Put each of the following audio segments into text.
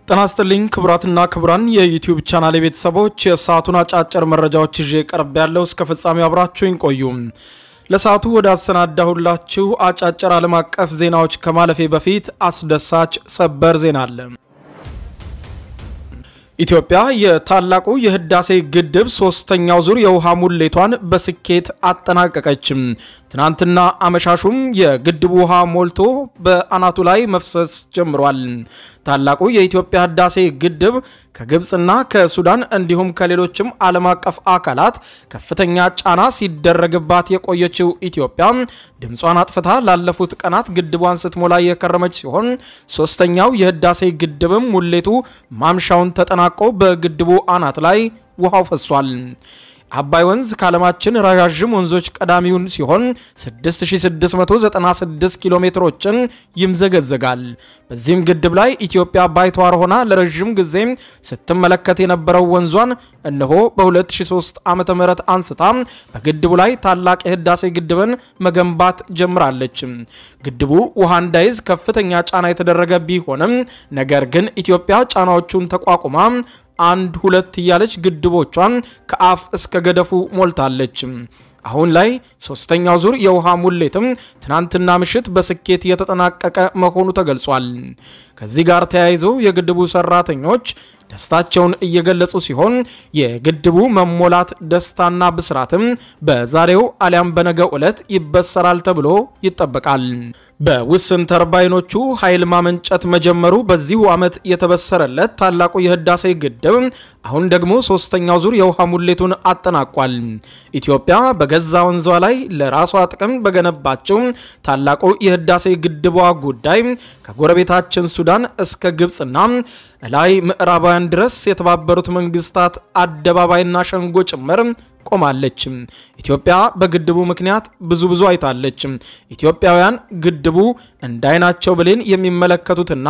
ተናስተልኝ ክብራትና ክብራን የዩቲዩብ ቻናል ቤተሰቦች የሰዓቱን አጫጭር መረጃዎች ይዤ ቀርብ ያለው እስከ ፍጻሜው አብራችሁኝ ቆዩ። ለሰዓቱ ወደ አሰናዳሁላችሁ አጫጭር ዓለም አቀፍ ዜናዎች ከማለፌ በፊት አስደሳች ሰበር ዜና አለ። ኢትዮጵያ የታላቁ የህዳሴ ግድብ ሶስተኛው ዙር የውሃ ሙሌቷን በስኬት አጠናቀቀች። ትናንትና አመሻሹም የግድቡ ውሃ ሞልቶ በአናቱ ላይ መፍሰስ ጀምሯል። ታላቁ የኢትዮጵያ ህዳሴ ግድብ ከግብጽና ከሱዳን እንዲሁም ከሌሎችም ዓለም አቀፍ አካላት ከፍተኛ ጫና ሲደረግባት የቆየችው ኢትዮጵያ ድምጿን አጥፍታ ላለፉት ቀናት ግድቧን ስትሞላ የከረመች ሲሆን ሶስተኛው የህዳሴ ግድብም ሙሌቱ ማምሻውን ተጠናቆ በግድቡ አናት ላይ ውሃው ፈሷል። አባይ ወንዝ ከዓለማችን ረዣዥም ወንዞች ቀዳሚውን ሲሆን 6696 ኪሎ ሜትሮችን ይምዘገዘጋል። በዚህም ግድብ ላይ ኢትዮጵያ ባይተዋር ሆና ለረጅም ጊዜ ስትመለከት የነበረው ወንዟን እነሆ በ2003 ዓመተ ምህረት አንስታ በግድቡ ላይ ታላቅ የህዳሴ ግድብን መገንባት ጀምራለች። ግድቡ ውሃ እንዳይዝ ከፍተኛ ጫና የተደረገ ቢሆንም ነገር ግን ኢትዮጵያ ጫናዎቹን ተቋቁማ አንድ ሁለት ያለች ግድቦቿን ከአፍ እስከ ገደፉ ሞልታለች። አሁን ላይ ሶስተኛው ዙር የውሃ ሙሌትም ትናንትና ምሽት በስኬት የተጠናቀቀ መሆኑ ተገልጿል። ከዚህ ጋር ተያይዞ የግድቡ ሰራተኞች ደስታቸውን እየገለጹ ሲሆን የግድቡ መሞላት ደስታና ብስራትም በዛሬው አሊያም በነገው ዕለት ይበሰራል ተብሎ ይጠበቃል። በውስን ተርባይኖቹ ኃይል ማመንጨት መጀመሩ በዚሁ ዓመት የተበሰረለት ታላቁ የህዳሴ ግድብ አሁን ደግሞ ሶስተኛው ዙር የውሃ ሙሌቱን አጠናቋል። ኢትዮጵያ በገዛ ወንዟ ላይ ለራሷ ጥቅም በገነባቸው ታላቁ የህዳሴ ግድቧ ጉዳይ ከጎረቤታችን ሱዳን እስከ ግብጽና ላይ ምዕራባውያን ድረስ የተባበሩት መንግስታት አደባባይና ሸንጎ ጭምር ቆማለች። ኢትዮጵያ በግድቡ ምክንያት ብዙ አይታለች። ኢትዮጵያውያን ግድቡ እንዳይናቸው ብሌን የሚመለከቱትና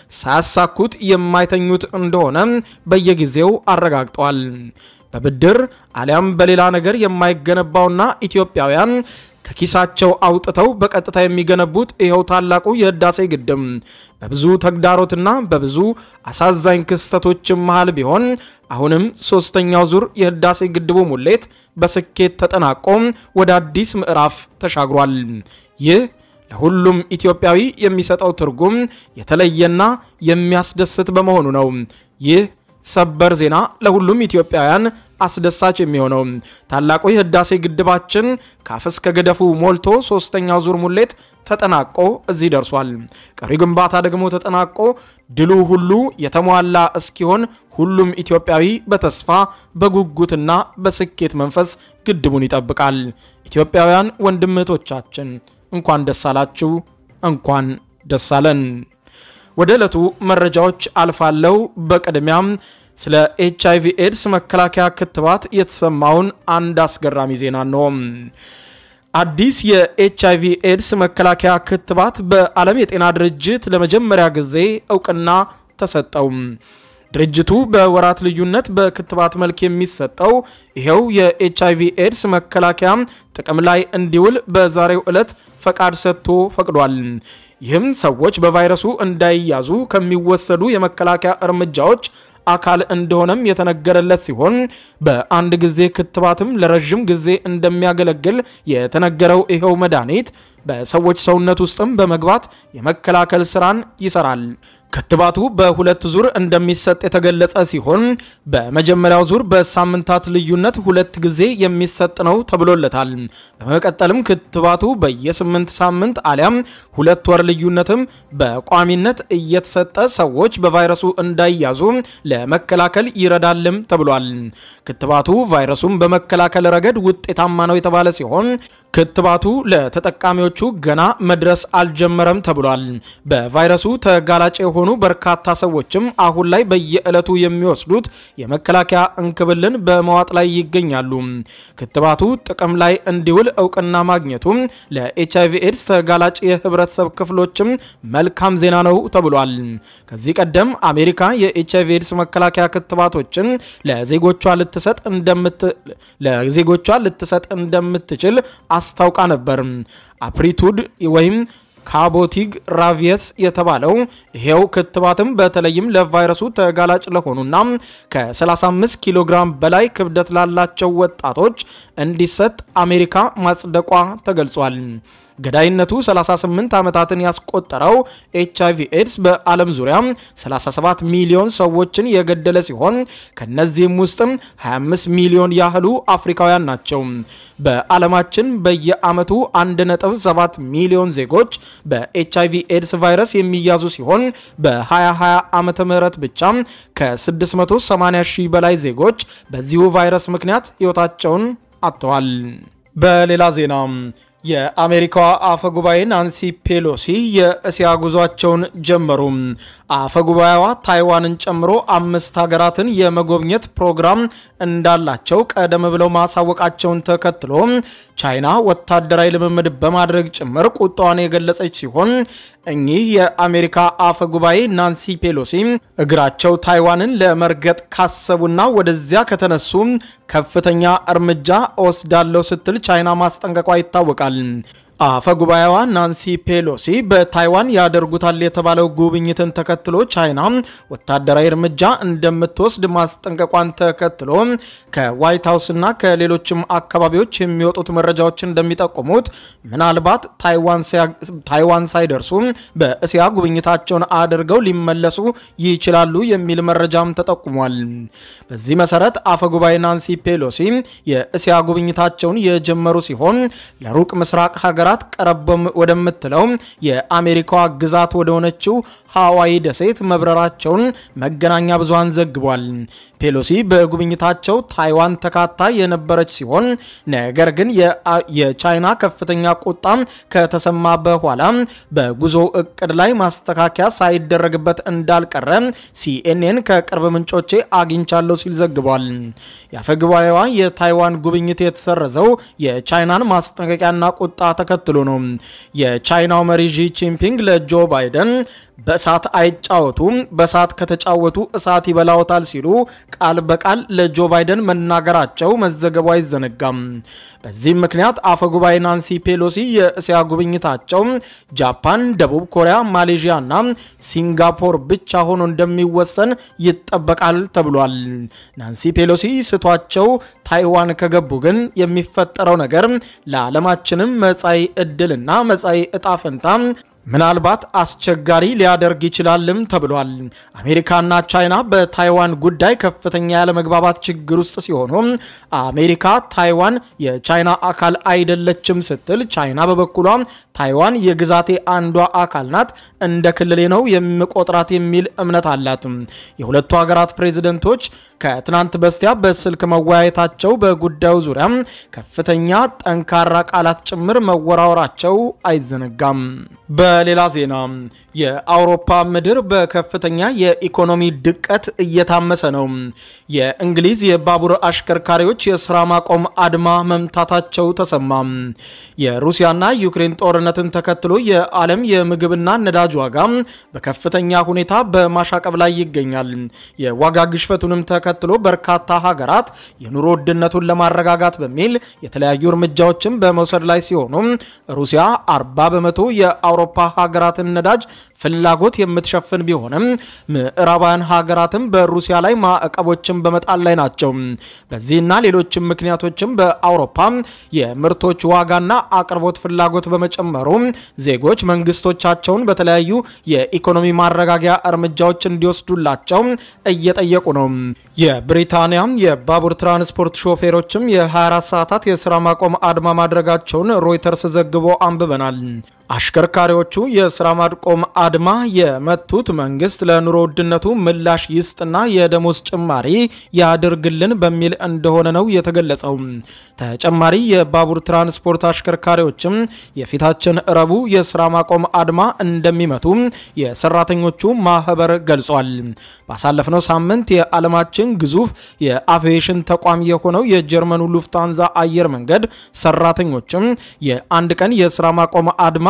ሳያሳኩት የማይተኙት እንደሆነ በየጊዜው አረጋግጠዋል። በብድር አሊያም በሌላ ነገር የማይገነባውና ኢትዮጵያውያን ከኪሳቸው አውጥተው በቀጥታ የሚገነቡት ይሄው ታላቁ የህዳሴ ግድብ በብዙ ተግዳሮትና በብዙ አሳዛኝ ክስተቶች መሃል ቢሆን አሁንም ሶስተኛው ዙር የህዳሴ ግድቡ ሙሌት በስኬት ተጠናቆ ወደ አዲስ ምዕራፍ ተሻግሯል። ይህ ለሁሉም ኢትዮጵያዊ የሚሰጠው ትርጉም የተለየና የሚያስደስት በመሆኑ ነው። ይህ ሰበር ዜና ለሁሉም ኢትዮጵያውያን አስደሳች የሚሆነው ታላቁ የህዳሴ ግድባችን ካፍ እስከ ገደፉ ሞልቶ ሶስተኛው ዙር ሙሌት ተጠናቆ እዚህ ደርሷል። ቀሪ ግንባታ ደግሞ ተጠናቆ ድሉ ሁሉ የተሟላ እስኪሆን ሁሉም ኢትዮጵያዊ በተስፋ በጉጉትና በስኬት መንፈስ ግድቡን ይጠብቃል። ኢትዮጵያውያን ወንድምቶቻችን እንኳን ደስ አላችሁ፣ እንኳን ደስ አለን። ወደ ዕለቱ መረጃዎች አልፋለው። በቅድሚያም ስለ ኤችአይቪ ኤድስ መከላከያ ክትባት የተሰማውን አንድ አስገራሚ ዜና ነው። አዲስ የኤችአይቪ ኤድስ መከላከያ ክትባት በዓለም የጤና ድርጅት ለመጀመሪያ ጊዜ እውቅና ተሰጠው። ድርጅቱ በወራት ልዩነት በክትባት መልክ የሚሰጠው ይሄው የኤችአይቪ ኤድስ መከላከያ ጥቅም ላይ እንዲውል በዛሬው ዕለት ፈቃድ ሰጥቶ ፈቅዷል። ይህም ሰዎች በቫይረሱ እንዳይያዙ ከሚወሰዱ የመከላከያ እርምጃዎች አካል እንደሆነም የተነገረለት ሲሆን በአንድ ጊዜ ክትባትም ለረጅም ጊዜ እንደሚያገለግል የተነገረው ይሄው መድኃኒት በሰዎች ሰውነት ውስጥም በመግባት የመከላከል ስራን ይሰራል። ክትባቱ በሁለት ዙር እንደሚሰጥ የተገለጸ ሲሆን በመጀመሪያው ዙር በሳምንታት ልዩነት ሁለት ጊዜ የሚሰጥ ነው ተብሎለታል። በመቀጠልም ክትባቱ በየ8 ሳምንት አሊያም 2 ወር ልዩነትም በቋሚነት እየተሰጠ ሰዎች በቫይረሱ እንዳይያዙ ለመከላከል ይረዳልም ተብሏል። ክትባቱ ቫይረሱን በመከላከል ረገድ ውጤታማ ነው የተባለ ሲሆን ክትባቱ ለተጠቃሚዎቹ ገና መድረስ አልጀመረም ተብሏል። በቫይረሱ ተጋላጭ የሆኑ በርካታ ሰዎችም አሁን ላይ በየዕለቱ የሚወስዱት የመከላከያ እንክብልን በመዋጥ ላይ ይገኛሉ። ክትባቱ ጥቅም ላይ እንዲውል እውቅና ማግኘቱ ለኤችአይቪ ኤድስ ተጋላጭ የህብረተሰብ ክፍሎችም መልካም ዜና ነው ተብሏል። ከዚህ ቀደም አሜሪካ የኤችአይቪ ኤድስ መከላከያ ክትባቶችን ለዜጎቿ ልትሰጥ እንደምትችል አስታውቃ ነበር። አፕሪቱድ ወይም ካቦቲግ ራቪየስ የተባለው ይሄው ክትባትም በተለይም ለቫይረሱ ተጋላጭ ለሆኑና ከ35 ኪሎ ግራም በላይ ክብደት ላላቸው ወጣቶች እንዲሰጥ አሜሪካ ማጽደቋ ተገልጿል። ገዳይነቱ 38 ዓመታትን ያስቆጠረው ኤችአይቪ ኤድስ በዓለም ዙሪያ 37 ሚሊዮን ሰዎችን የገደለ ሲሆን ከነዚህም ውስጥ 25 ሚሊዮን ያህሉ አፍሪካውያን ናቸው። በዓለማችን በየዓመቱ 1.7 ሚሊዮን ዜጎች በኤችአይቪ ኤድስ ቫይረስ የሚያዙ ሲሆን በ2020 ዓመተ ምህረት ብቻ ከ680 ሺህ በላይ ዜጎች በዚሁ ቫይረስ ምክንያት ሕይወታቸውን አጥተዋል። በሌላ ዜና የአሜሪካዋ አፈጉባኤ ናንሲ ፔሎሲ የእስያ ጉዟቸውን ጀመሩ። አፈጉባኤዋ ታይዋንን ጨምሮ 5 ሀገራትን የመጎብኘት ፕሮግራም እንዳላቸው ቀደም ብለው ማሳወቃቸውን ተከትሎ ቻይና ወታደራዊ ልምምድ በማድረግ ጭምር ቁጣዋን የገለጸች ሲሆን እኚህ የአሜሪካ አፈጉባኤ ናንሲ ፔሎሲ እግራቸው ታይዋንን ለመርገጥ ካሰቡና ወደዚያ ከተነሱ ከፍተኛ እርምጃ ወስዳለው ስትል ቻይና ማስጠንቀቋ ይታወቃል። አፈጉባኤዋ ናንሲ ፔሎሲ በታይዋን ያደርጉታል የተባለው ጉብኝትን ተከትሎ ቻይና ወታደራዊ እርምጃ እንደምትወስድ ማስጠንቀቋን ተከትሎ ከዋይት ሃውስና ከሌሎችም አካባቢዎች የሚወጡት መረጃዎች እንደሚጠቁሙት ምናልባት ታይዋን ሳይደርሱ በእስያ ጉብኝታቸውን አድርገው ሊመለሱ ይችላሉ የሚል መረጃም ተጠቁሟል። በዚህ መሰረት አፈጉባኤ ናንሲ ፔሎሲ የእስያ ጉብኝታቸውን የጀመሩ ሲሆን ለሩቅ ምስራቅ ሀገራት ቀረበም ወደምትለው የአሜሪካዋ ግዛት ወደ ሆነችው ሃዋይ ደሴት መብረራቸውን መገናኛ ብዙሃን ዘግቧል። ፔሎሲ በጉብኝታቸው ታይዋን ተካታ የነበረች ሲሆን ነገር ግን የቻይና ከፍተኛ ቁጣ ከተሰማ በኋላ በጉዞ እቅድ ላይ ማስተካከያ ሳይደረግበት እንዳልቀረ ሲኤንኤን ከቅርብ ምንጮቼ አግኝቻለሁ ሲል ዘግቧል። የአፈጉባኤዋ የታይዋን ጉብኝት የተሰረዘው የቻይናን ማስጠንቀቂያና ቁጣ ተከትሎ ነው። የቻይናው መሪ ዢ ጂንፒንግ ለጆ ባይደን በእሳት አይጫወቱም፣ በእሳት ከተጫወቱ እሳት ይበላውታል ሲሉ ቃል በቃል ለጆ ባይደን መናገራቸው መዘገቡ አይዘነጋም። በዚህም ምክንያት አፈጉባኤ ናንሲ ፔሎሲ የእስያ ጉብኝታቸው ጃፓን፣ ደቡብ ኮሪያ፣ ማሌዥያና ሲንጋፖር ብቻ ሆኖ እንደሚወሰን ይጠበቃል ተብሏል። ናንሲ ፔሎሲ ስቷቸው ታይዋን ከገቡ ግን የሚፈጠረው ነገር ለዓለማችንም መጻኢ ዕድልና መጻኢ ዕጣ ፈንታ ምናልባት አስቸጋሪ ሊያደርግ ይችላልም ተብሏል። አሜሪካና ቻይና በታይዋን ጉዳይ ከፍተኛ ያለመግባባት ችግር ውስጥ ሲሆኑ አሜሪካ ታይዋን የቻይና አካል አይደለችም ስትል፣ ቻይና በበኩሏ ታይዋን የግዛቴ አንዷ አካል ናት፣ እንደ ክልሌ ነው የሚቆጥራት የሚል እምነት አላት። የሁለቱ ሀገራት ፕሬዝደንቶች ከትናንት በስቲያ በስልክ መወያየታቸው በጉዳዩ ዙሪያ ከፍተኛ ጠንካራ ቃላት ጭምር መወራወራቸው አይዘነጋም። በሌላ ዜና የአውሮፓ ምድር በከፍተኛ የኢኮኖሚ ድቀት እየታመሰ ነው። የእንግሊዝ የባቡር አሽከርካሪዎች የሥራ ማቆም አድማ መምታታቸው ተሰማ። የሩሲያና ዩክሬን ጦርነትን ተከትሎ የዓለም የምግብና ነዳጅ ዋጋ በከፍተኛ ሁኔታ በማሻቀብ ላይ ይገኛል። የዋጋ ግሽፈቱንም ተከትሎ በርካታ ሀገራት የኑሮ ውድነቱን ለማረጋጋት በሚል የተለያዩ እርምጃዎችን በመውሰድ ላይ ሲሆኑ ሩሲያ 40 በመቶ የአውሮፓ ሀገራትን ነዳጅ ፍላጎት የምትሸፍን ቢሆንም ምዕራባውያን ሀገራትም በሩሲያ ላይ ማዕቀቦችን በመጣል ላይ ናቸው። በዚህና ሌሎችም ምክንያቶችም በአውሮፓ የምርቶች ዋጋና አቅርቦት ፍላጎት በመጨመሩ ዜጎች መንግስቶቻቸውን በተለያዩ የኢኮኖሚ ማረጋጊያ እርምጃዎች እንዲወስዱላቸው እየጠየቁ ነው። የብሪታንያ የባቡር ትራንስፖርት ሾፌሮችም የ24 ሰዓታት የሥራ ማቆም አድማ ማድረጋቸውን ሮይተርስ ዘግቦ አንብበናል። አሽከርካሪዎቹ የሥራ ማቆም አድማ የመቱት መንግስት ለኑሮ ውድነቱ ምላሽ ይስጥና የደሞዝ ጭማሪ ያድርግልን በሚል እንደሆነ ነው የተገለጸው። ተጨማሪ የባቡር ትራንስፖርት አሽከርካሪዎችም የፊታችን ረቡዕ የሥራ ማቆም አድማ እንደሚመቱ የሰራተኞቹ ማህበር ገልጿል። ባሳለፍነው ሳምንት የዓለማችን ግዙፍ የአቪዬሽን ተቋም የሆነው የጀርመኑ ሉፍታንዛ አየር መንገድ ሰራተኞችም የአንድ ቀን የሥራ ማቆም አድማ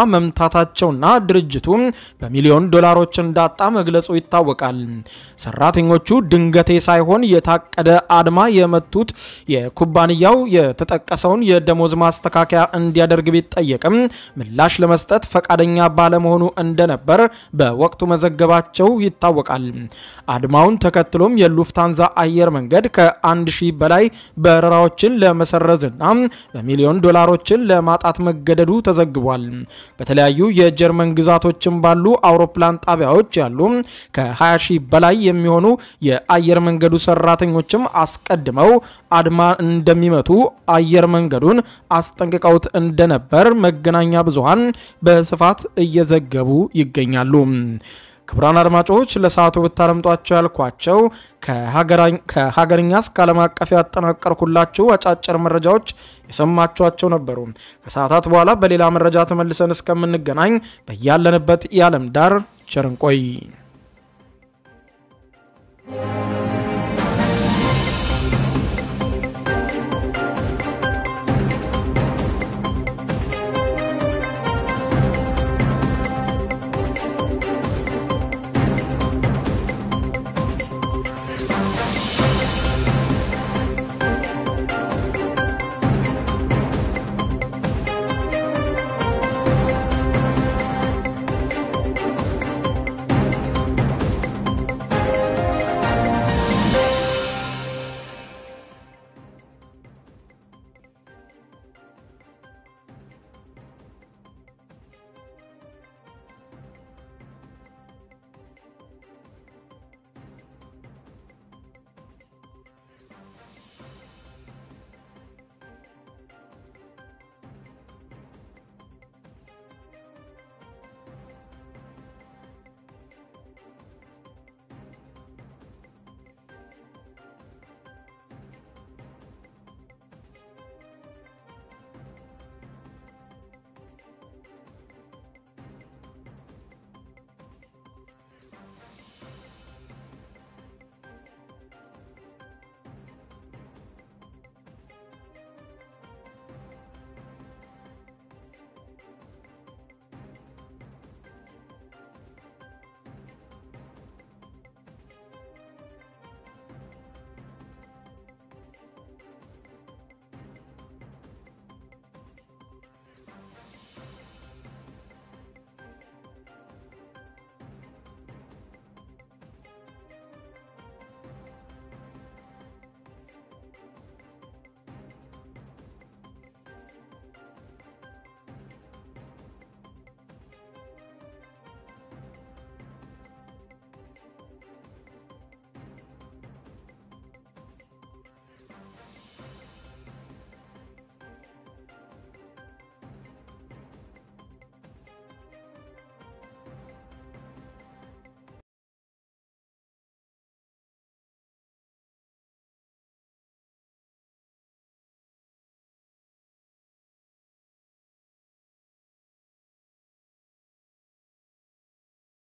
መምታታቸውና ድርጅቱ በሚሊዮን ዶላሮች እንዳጣ መግለጹ ይታወቃል። ሰራተኞቹ ድንገቴ ሳይሆን የታቀደ አድማ የመቱት የኩባንያው የተጠቀሰውን የደሞዝ ማስተካከያ እንዲያደርግ ቢጠየቅም ምላሽ ለመስጠት ፈቃደኛ ባለመሆኑ እንደነበር በወቅቱ መዘገባቸው ይታወቃል። አድማውን ተከትሎም የሉፍታንዛ አየር መንገድ ከ1000 በላይ በረራዎችን ለመሰረዝና በሚሊዮን ዶላሮችን ለማጣት መገደዱ ተዘግቧል። በተለያዩ የጀርመን ግዛቶችም ባሉ አውሮፕላን ጣቢያዎች ያሉ ከ20,000 በላይ የሚሆኑ የአየር መንገዱ ሰራተኞችም አስቀድመው አድማ እንደሚመቱ አየር መንገዱን አስጠንቅቀውት እንደነበር መገናኛ ብዙሃን በስፋት እየዘገቡ ይገኛሉ። ክቡራን አድማጮች ለሰዓቱ ብታረምጧቸው ያልኳቸው ከሀገርኛ እስከ ዓለም አቀፍ ያጠናቀርኩላችሁ አጫጭር መረጃዎች የሰማችኋቸው ነበሩ። ከሰዓታት በኋላ በሌላ መረጃ ተመልሰን እስከምንገናኝ በያለንበት የዓለም ዳር ቸር እንቆይ።